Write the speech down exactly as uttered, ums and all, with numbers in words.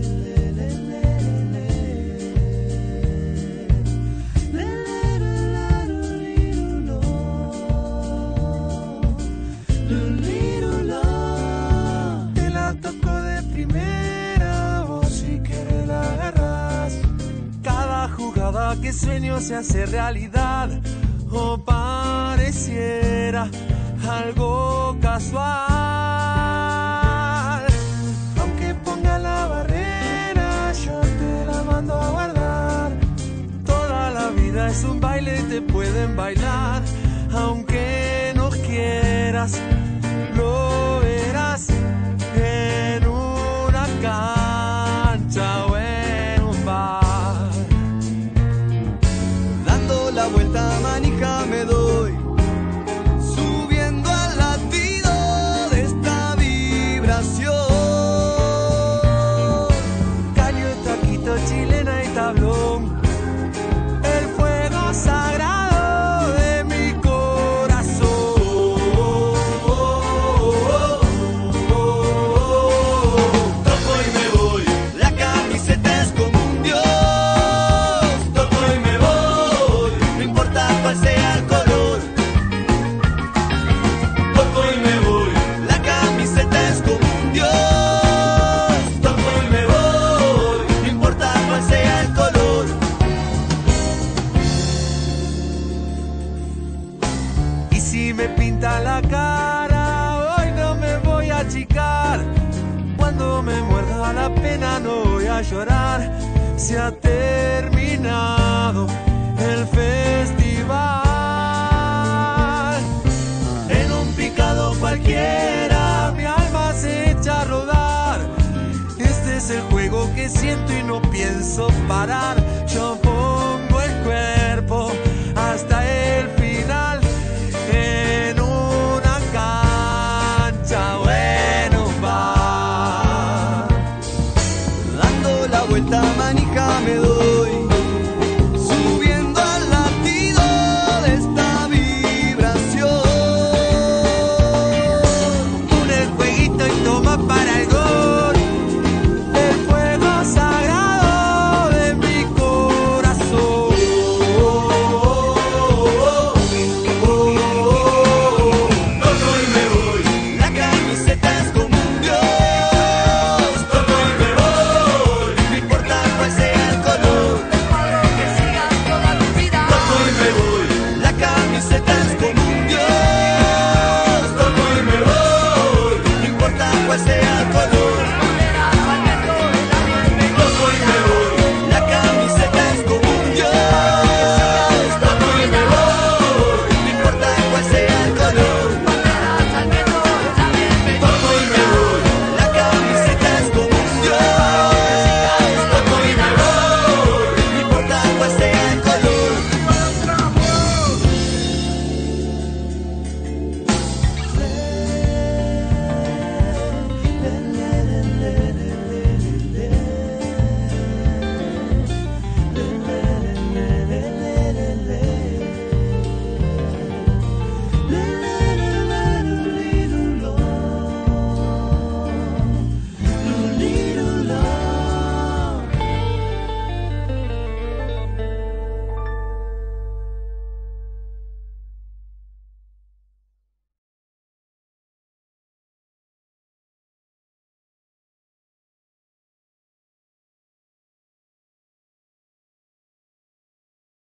Te la toco de primera, vos si querés la agarrás. Cada jugada que sueño se hace realidad, o pareciera algo casual. Aunque ponga la barrera, yo te la mando a guardar. Toda la vida es un baile y te pueden bailar. Aunque no quieras, lo verás en una cancha o en un bar. Dando la vuelta manija me doy, subiendo al latido de esta vibración. Caño, taquito, chilena y tablón, el fuego sagrado de mi corazón. Toco y me voy, la camiseta es como un dios. Toco y me voy, no importa cuál sea el color. Toco y me voy, la camiseta es como un dios. Toco y me voy, no importa cuál sea el color. Y si me pinta la cara, hoy no me voy a achicar. Cuando me muerda la pena no voy a llorar. Se ha terminado el festival. En un picado cualquiera mi alma se echa a rodar. Este es el juego que siento y no pienso parar. Yo pongo el cuerpo hasta el final, en una cancha o en un bar. Dando la vuelta manija me doy.